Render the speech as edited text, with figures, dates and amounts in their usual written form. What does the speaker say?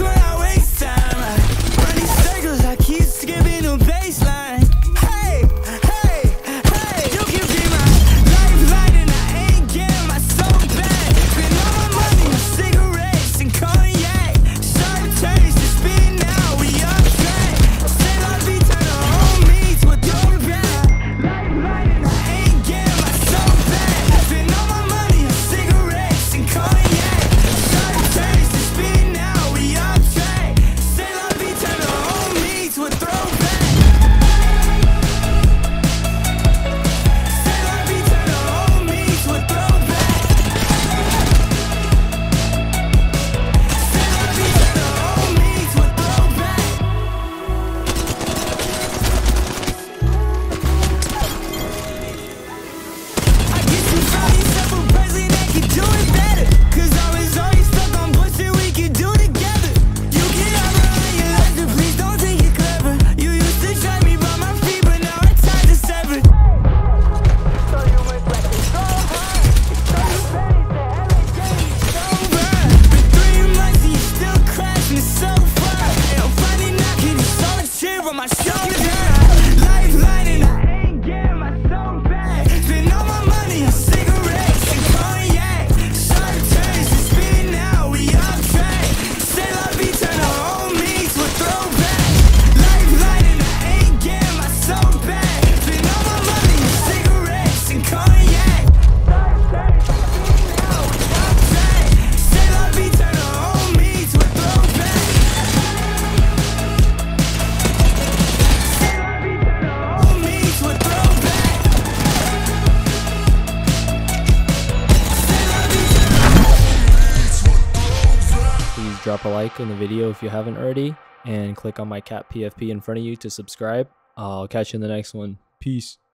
when I waste time. I run these circles, I keep skipping the baseline. Hey, hey, hey, you can be my lifeline and I ain't getting my soul back. Spend all my money on cigarettes and cognac. Sharp turns to spin now, we on track. Say la vie, turn the homies to a throwback. Lifeline and I ain't getting my soul back. Spend all my money on cigarettes and cognac. Sharp turns to spin now, we on track. Say la vie, turn the homies to a throwback. Say la vie, turn the homies to a throwback. Say la vie, turn the homies to a throwback. I guess you found yourself a person that can do it better. 'Cause I was always stuck on bullshit we could do together. You can have her on your life, but please don't think it clever. You used to drag me by my feet, but now our ties are severed. So you went back and so hard. So you paid the LA game over. Been 3 months and you still crashing, it's so far. And I'm finally knocking this solitaire on my shoulder. Lifeline and I ain't getting my soul back. Spend all my money on cigarettes and cognac. Sharp turns to spin now, we on track. Say la vie, turn the homies to a throwback. Lifeline and I ain't getting my soul back. Spend all my money on cigarettes and cognac. Sharp turns to spin now, we on track. Say la vie, turn the homies to a throwback. Say la vie, turn the homies to a throwback. Please drop a like on the video if you haven't already, and click on my cat PFP in front of you to subscribe. I'll catch you in the next one. Peace.